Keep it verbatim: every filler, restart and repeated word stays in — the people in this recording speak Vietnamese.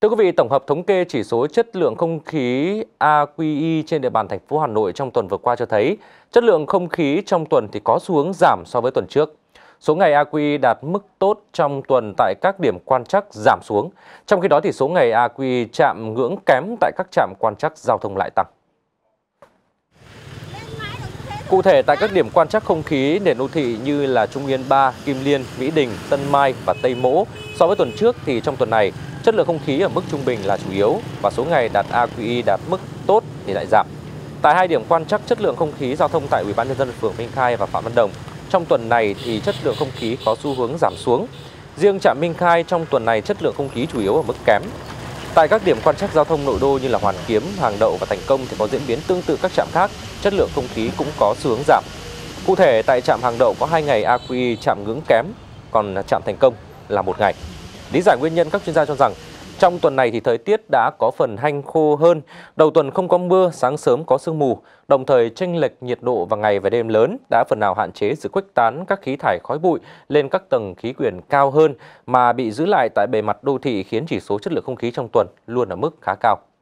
Thưa quý vị, tổng hợp thống kê chỉ số chất lượng không khí a quy i trên địa bàn thành phố Hà Nội trong tuần vừa qua cho thấy chất lượng không khí trong tuần thì có xu hướng giảm so với tuần trước. Số ngày a quy i đạt mức tốt trong tuần tại các điểm quan trắc giảm xuống. Trong khi đó thì số ngày a quy i chạm ngưỡng kém tại các trạm quan trắc giao thông lại tăng. Cụ thể, tại các điểm quan trắc không khí nền đô thị như là Trung Yên ba, Kim Liên, Mỹ Đình, Tân Mai và Tây Mỗ, so với tuần trước thì trong tuần này, chất lượng không khí ở mức trung bình là chủ yếu và số ngày đạt a quy i đạt mức tốt thì lại giảm. Tại hai điểm quan trắc chất lượng không khí giao thông tại Ủy ban nhân dân phường Minh Khai và Phạm Văn Đồng, trong tuần này thì chất lượng không khí có xu hướng giảm xuống. Riêng trạm Minh Khai trong tuần này chất lượng không khí chủ yếu ở mức kém. Tại các điểm quan trắc giao thông nội đô như là Hoàn Kiếm, Hàng Đậu và Thành Công thì có diễn biến tương tự các trạm khác, chất lượng không khí cũng có xu hướng giảm. Cụ thể, tại trạm Hàng Đậu có hai ngày a quy i chạm ngưỡng kém, còn trạm Thành Công là một ngày. Lý giải nguyên nhân, các chuyên gia cho rằng trong tuần này thì thời tiết đã có phần hanh khô hơn, đầu tuần không có mưa, sáng sớm có sương mù, đồng thời chênh lệch nhiệt độ vào ngày và đêm lớn đã phần nào hạn chế sự khuếch tán các khí thải khói bụi lên các tầng khí quyển cao hơn mà bị giữ lại tại bề mặt đô thị, khiến chỉ số chất lượng không khí trong tuần luôn ở mức khá cao.